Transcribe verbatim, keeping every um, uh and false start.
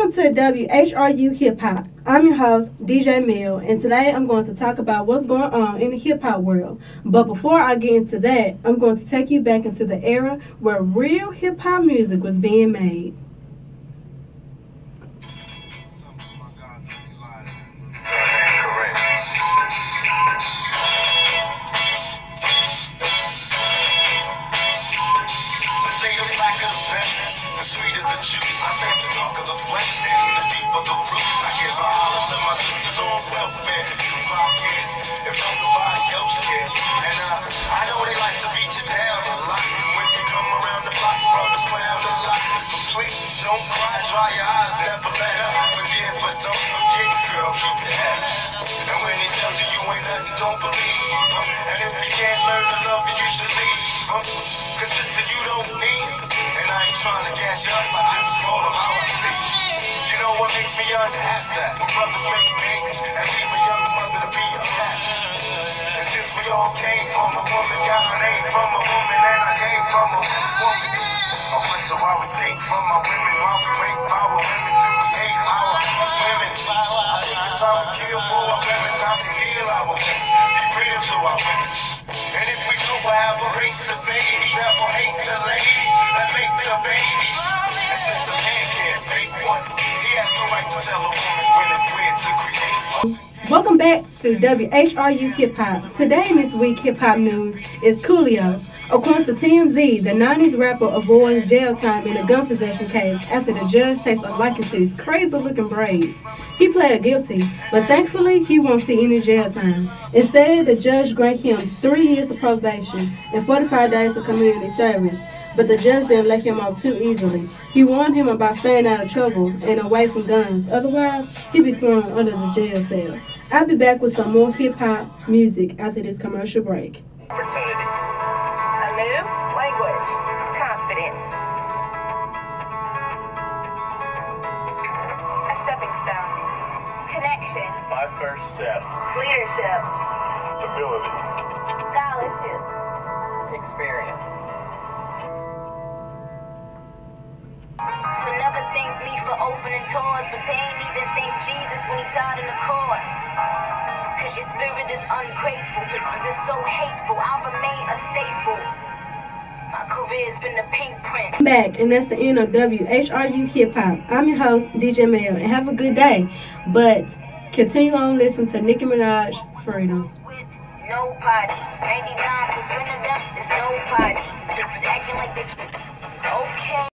Welcome to W H R U Hip Hop. I'm your host, D J Mill, and today I'm going to talk about what's going on in the hip hop world. But before I get into that, I'm going to take you back into the era where real hip hop music was being made. The sweeter the juice, I say the darker the flesh and the deeper the roots. I give a holler to my sisters on welfare, to my kids, if nobody else can. And uh, I know they like to beat you down a lot. When you come around the block, brothers clown a lot. But please don't cry, dry your eyes, never let her forgive, but don't forget, girl, keep your head up. And when he tells you you ain't nothing, don't believe him. And if you can't learn to love you, you should leave him. Cause sister, you don't need him. And I ain't trying to gas you up, I just call them how I see. You know what makes me unhappy? That when brothers make babies and leave a young mother to be a cat. And since we all came from a woman, got my name from a woman, and I came from a woman. I wonder why we take from our women, why we rape our women, do we hate our women? I think it's time to kill for our women, time to heal our women, be real to our women. And if we go, we'll have a race of babies that will hate the ladies that make the babies. And since a man can't make one, he has no right to tell a woman when and where to create one. Welcome back to W H R U Hip Hop. Today in this week hip hop news is Coolio. According to T M Z, the nineties rapper avoids jail time in a gun possession case after the judge takes a liking to his crazy-looking braids. He pled guilty, but thankfully he won't see any jail time. Instead, the judge granted him three years of probation and forty-five days of community service. But the judge didn't let him off too easily. He warned him about staying out of trouble and away from guns. Otherwise, he'd be thrown under the jail cell. I'll be back with some more hip-hop music after this commercial break. Opportunities. A new language. Confidence. A stepping stone. Connection. My first step. Leadership. Ability. Scholarship. Experience. So never thank me for opening doors, but they ain't even thank Jesus when he died on the cross. Cause your spirit is ungrateful, because it's so hateful, I'll remain a staple. My career's been a pink print. I'm back, and that's the end of W H R U Hip Hop. I'm your host, D J Mill, and have a good day. But continue on listening to Nicki Minaj, Freedom. With nobody, ninety-nine percent of them is nobody. It's acting like they okay.